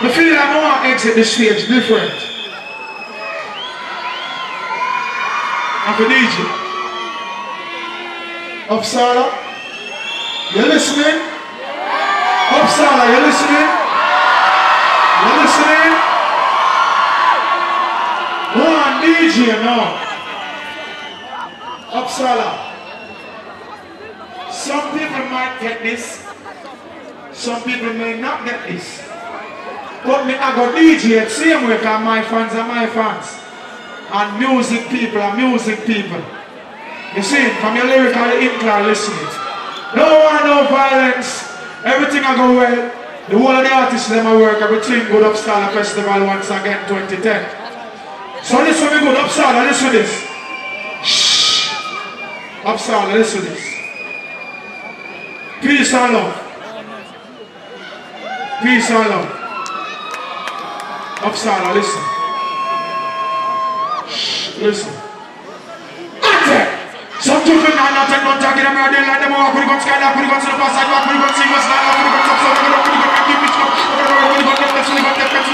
I feel like I want to exit the stage different. I'm for DJ. Uppsala, you listening? Uppsala, you listening? You listening? Go on, DJ now. Uppsala. Some people might get this. Some people may not get this. But me, I go DJ same way because my fans are my fans. And music people are music people. You see, from your lyrical incline, listen it. No war, no violence. Everything I go well. The whole of the artists them I work, everything good Uppsala Festival once again 2010. So listen me good, Uppsala, listen to this. Shh. Uppsala, listen to this. Peace and love. Peace and love. Uppsala, listen. Shh, listen. Attack! Some children are not take no target, I'm ready like them all. Put it on sky, put it on to the past, put it on single star, put it on top, put it on keep it up, put it on get put it on take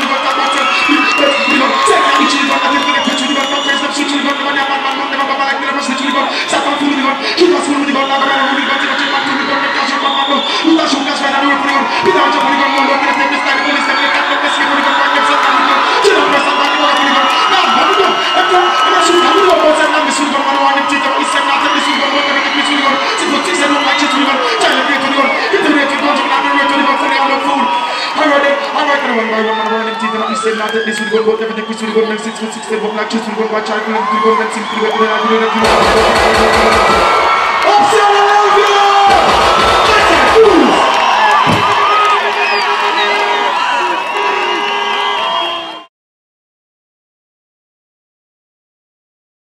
each of them, I think put it on face up, switch it on the man, never like never switch it on, sat on food on, keep us food on, never put it on to the man, put it on the cash on man, who does shoot us when I do it on, without you put it on, what can I take this time, police and the cat, the best put it on, get some put it on, you know press on put it on, now put it on, and I shoot put it on, what's that number shoot on, I want to take it, it's not this is what we're going to do, see what things I don't like it to you, tell me to go, get the way to go, I'm ready to go for the other food. I'm ready, I'm running teeth, and I'm saying that this will go, everything which will go, next 6 4 6 7 like just will go, watch out, and go, and sing,